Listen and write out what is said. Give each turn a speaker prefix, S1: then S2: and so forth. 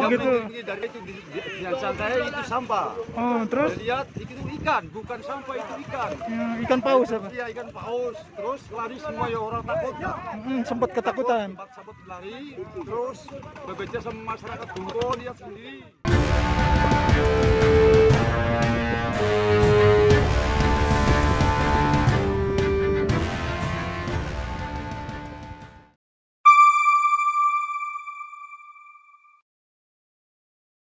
S1: begitu.
S2: Dari itu yang saya itu sampah.
S1: Oh, terus
S2: Lihat itu ikan, bukan sampah itu ikan.
S1: ikan paus apa?
S2: Iya ikan paus. Terus lari semua ya orang takut.
S1: Sempat ketakutan.
S2: Sempat lari. Terus bekerja sama masyarakat Bungo lihat sendiri.